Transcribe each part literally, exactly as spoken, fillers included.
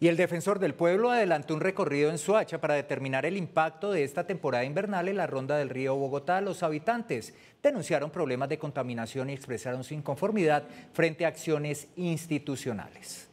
Y el defensor del pueblo adelantó un recorrido en Soacha para determinar el impacto de esta temporada invernal en la ronda del río Bogotá. Los habitantes denunciaron problemas de contaminación y expresaron su inconformidad frente a acciones institucionales.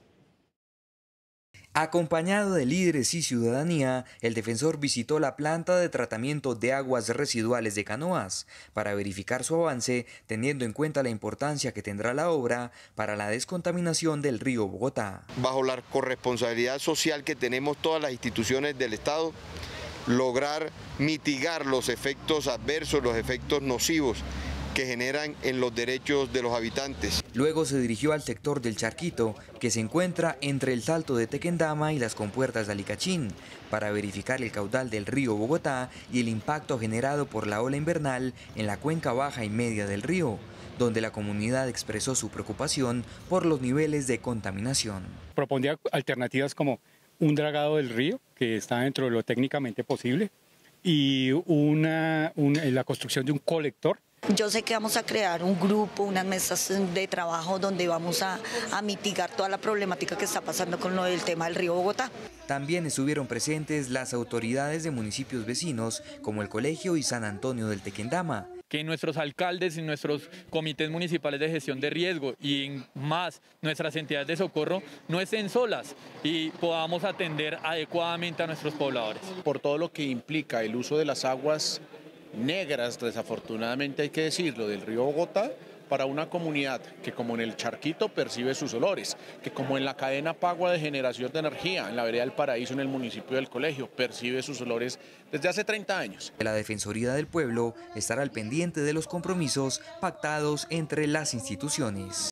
Acompañado de líderes y ciudadanía, el defensor visitó la planta de tratamiento de aguas residuales de Canoas para verificar su avance, teniendo en cuenta la importancia que tendrá la obra para la descontaminación del río Bogotá. Bajo la corresponsabilidad social que tenemos todas las instituciones del Estado, lograr mitigar los efectos adversos, los efectos nocivos que generan en los derechos de los habitantes. Luego se dirigió al sector del Charquito, que se encuentra entre el Salto de Tequendama y las compuertas de Alicachín, para verificar el caudal del río Bogotá y el impacto generado por la ola invernal en la cuenca baja y media del río, donde la comunidad expresó su preocupación por los niveles de contaminación. Propondría alternativas como un dragado del río, que está dentro de lo técnicamente posible, y una, una, la construcción de un colector. Yo sé que vamos a crear un grupo, unas mesas de trabajo donde vamos a, a mitigar toda la problemática que está pasando con lo del tema del río Bogotá. También estuvieron presentes las autoridades de municipios vecinos como el Colegio y San Antonio del Tequendama. Que nuestros alcaldes y nuestros comités municipales de gestión de riesgo y más nuestras entidades de socorro no estén solas y podamos atender adecuadamente a nuestros pobladores. Por todo lo que implica el uso de las aguas negras, desafortunadamente hay que decirlo, del río Bogotá, para una comunidad que como en el Charquito percibe sus olores, que como en la cadena Pagua de generación de energía, en la vereda del Paraíso, en el municipio del Colegio, percibe sus olores desde hace treinta años. La Defensoría del Pueblo estará al pendiente de los compromisos pactados entre las instituciones.